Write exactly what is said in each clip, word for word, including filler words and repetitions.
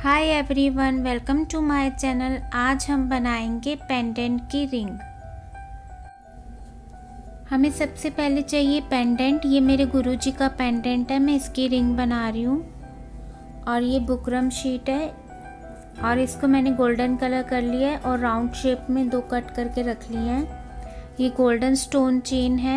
Hi everyone, welcome to my channel. आज हम बनाएंगे पेंडेंट की रिंग। हमें सबसे पहले चाहिए पेंडेंट। ये मेरे गुरुजी का पेंडेंट है, मैं इसकी रिंग बना रही हूँ। और ये बुकरम शीट है और इसको मैंने गोल्डन कलर कर लिया है और राउंड शेप में दो कट करके रख लिए हैं। ये गोल्डन स्टोन चेन है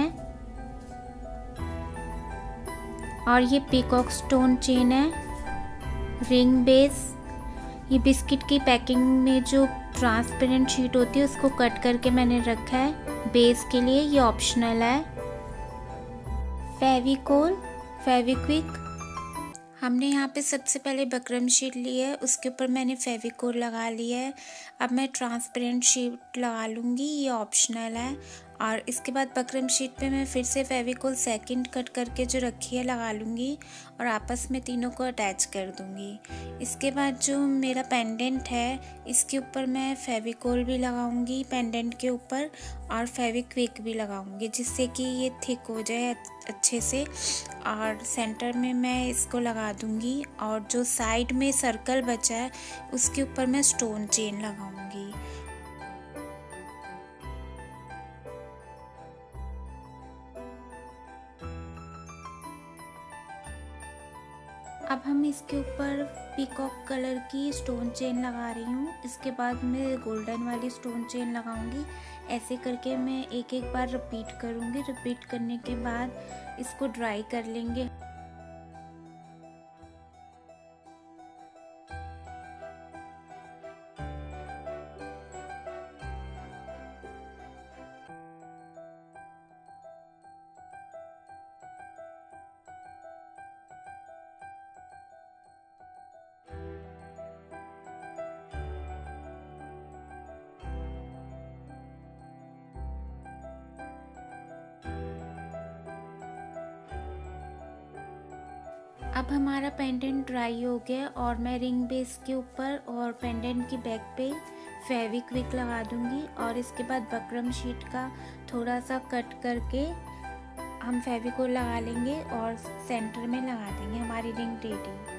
और ये पीकॉक स्टोन चेन है। रिंग बेस, ये बिस्किट की पैकिंग में जो ट्रांसपेरेंट शीट होती है उसको कट करके मैंने रखा है बेस के लिए, ये ऑप्शनल है। फेविकोल, फेविक्विक, हमने यहाँ पे सबसे पहले बकरम शीट ली है, उसके ऊपर मैंने फेविकोल लगा लिया है। अब मैं ट्रांसपेरेंट शीट लगा लूँगी, ये ऑप्शनल है। और इसके बाद बकरम शीट पे मैं फिर से फेविकोल सेकंड कट करके जो रखी है लगा लूँगी और आपस में तीनों को अटैच कर दूँगी। इसके बाद जो मेरा पेंडेंट है इसके ऊपर मैं फेविकोल भी लगाऊँगी पेंडेंट के ऊपर, और फेविक्विक भी लगाऊँगी जिससे कि ये थिक हो जाए अच्छे से। और सेंटर में मैं इसको लगा दूँगी और जो साइड में सर्कल बचा है उसके ऊपर मैं स्टोन चेन लगाऊँगी। अब हम इसके ऊपर पीकॉक कलर की स्टोन चेन लगा रही हूँ। इसके बाद मैं गोल्डन वाली स्टोन चेन लगाऊंगी। ऐसे करके मैं एक एक बार रिपीट करूँगी। रिपीट करने के बाद इसको ड्राई कर लेंगे। अब हमारा पेंडेंट ड्राई हो गया और मैं रिंग बेस के ऊपर और पेंडेंट की बैक पे फेविक्विक लगा दूंगी और इसके बाद बकरम शीट का थोड़ा सा कट करके हम फेविकोल लगा लेंगे और सेंटर में लगा देंगे। हमारी रिंग रेडी।